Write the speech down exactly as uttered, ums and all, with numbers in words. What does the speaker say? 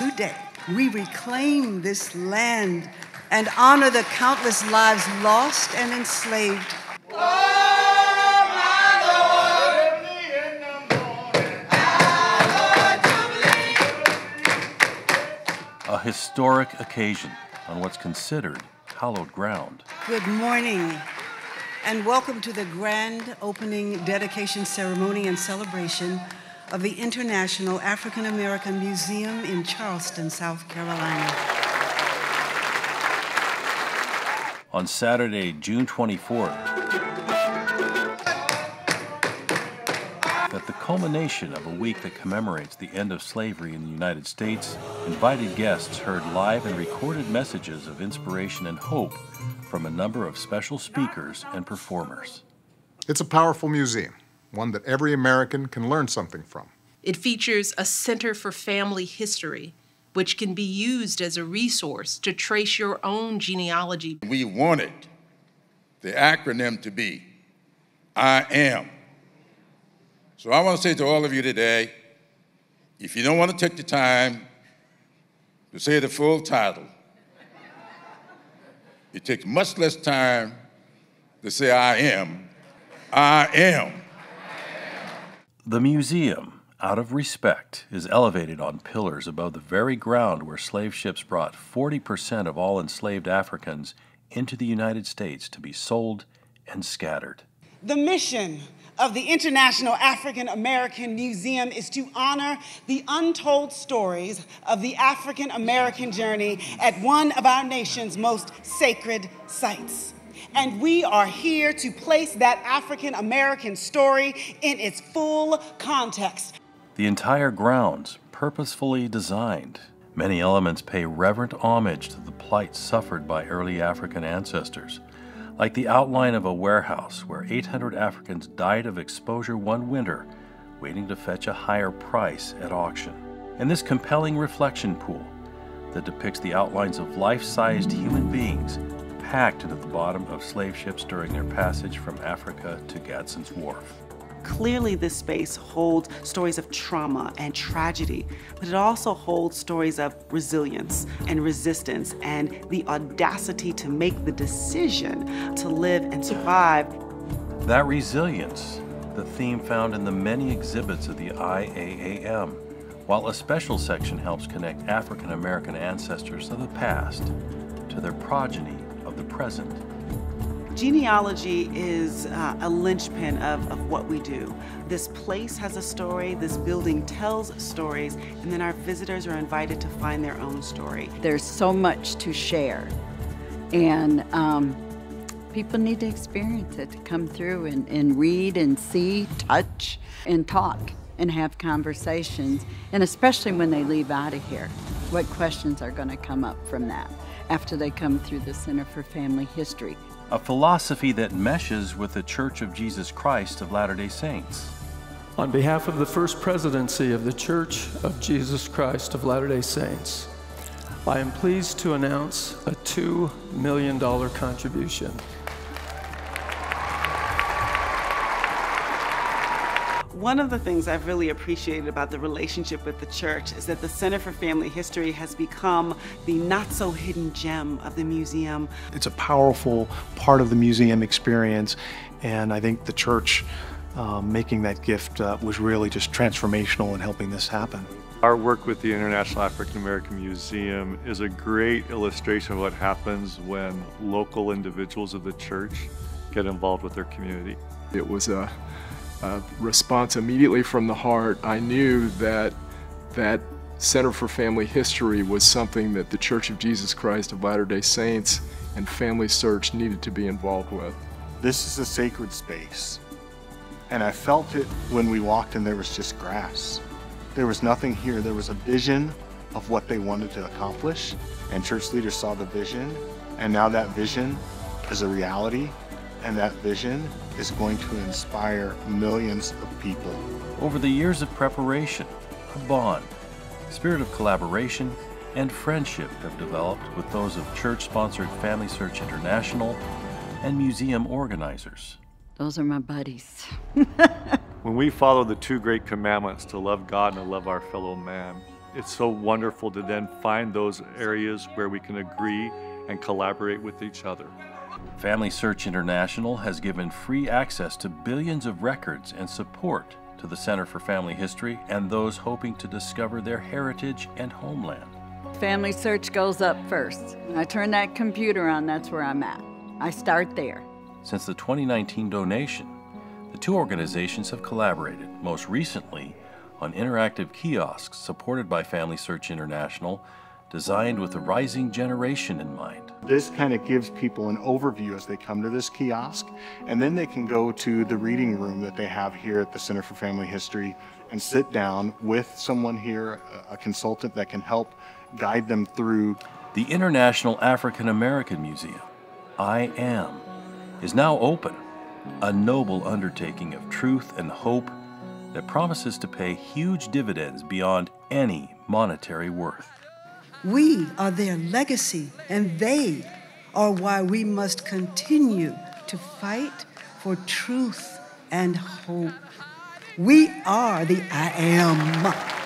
today we reclaim this land and honor the countless lives lost and enslaved. A historic occasion on what's considered hallowed ground. Good morning, and welcome to the grand opening dedication ceremony and celebration of the International African American Museum in Charleston, South Carolina. On Saturday, June twenty-fourth, at the culmination of a week that commemorates the end of slavery in the United States, invited guests heard live and recorded messages of inspiration and hope from a number of special speakers and performers. It's a powerful museum, one that every American can learn something from. It features a Center for Family History, which can be used as a resource to trace your own genealogy. We wanted the acronym to be I A A M. So I want to say to all of you today, if you don't want to take the time to say the full title, it takes much less time to say I am, I am. The museum, out of respect, is elevated on pillars above the very ground where slave ships brought forty percent of all enslaved Africans into the United States to be sold and scattered. The mission of the International African American Museum is to honor the untold stories of the African American journey at one of our nation's most sacred sites. And we are here to place that African American story in its full context. The entire grounds, purposefully designed. Many elements pay reverent homage to the plight suffered by early African ancestors, like the outline of a warehouse where eight hundred Africans died of exposure one winter, waiting to fetch a higher price at auction. And this compelling reflection pool that depicts the outlines of life-sized human beings packed into the bottom of slave ships during their passage from Africa to Gadsden's Wharf. Clearly, this space holds stories of trauma and tragedy, but it also holds stories of resilience and resistance and the audacity to make the decision to live and survive. That resilience, the theme found in the many exhibits of the I A A M, while a special section helps connect African American ancestors of the past to their progeny of the present. Genealogy is uh, a linchpin of, of what we do. This place has a story, this building tells stories, and then our visitors are invited to find their own story. There's so much to share, and um, people need to experience it, to come through and, and read and see, touch, and talk, and have conversations, and especially when they leave out of here, what questions are going to come up from that after they come through the Center for Family History. A philosophy that meshes with the Church of Jesus Christ of Latter-day Saints. On behalf of the First Presidency of the Church of Jesus Christ of Latter-day Saints, I am pleased to announce a two million dollar contribution. One of the things I've really appreciated about the relationship with the church is that the Center for Family History has become the not-so-hidden gem of the museum. It's a powerful part of the museum experience, and I think the church uh, making that gift uh, was really just transformational in helping this happen. Our work with the International African American Museum is a great illustration of what happens when local individuals of the church get involved with their community. It was a Uh, response immediately from the heart. I knew that that Center for Family History was something that the Church of Jesus Christ of Latter-day Saints and Family Search needed to be involved with. This is a sacred space, and I felt it when we walked and there was just grass. There was nothing here. There was a vision of what they wanted to accomplish, and church leaders saw the vision, and now that vision is a reality, and that vision is going to inspire millions of people. Over the years of preparation, a bond, spirit of collaboration, and friendship have developed with those of church-sponsored Family Search International and museum organizers. Those are my buddies. When we follow the two great commandments to love God and to love our fellow man, It's so wonderful to then find those areas where we can agree and collaborate with each other. Family Search International has given free access to billions of records and support to the Center for Family History and those hoping to discover their heritage and homeland. Family Search goes up first. When I turn that computer on, that's where I'm at. I start there. Since the twenty nineteen donation, the two organizations have collaborated, most recently on interactive kiosks supported by Family Search International, designed with the rising generation in mind. This kind of gives people an overview as they come to this kiosk, and then they can go to the reading room that they have here at the Center for Family History and sit down with someone here, a consultant that can help guide them through. The International African American Museum, I A M, is now open, a noble undertaking of truth and hope that promises to pay huge dividends beyond any monetary worth. We are their legacy, and they are why we must continue to fight for truth and hope. We are the I A A M.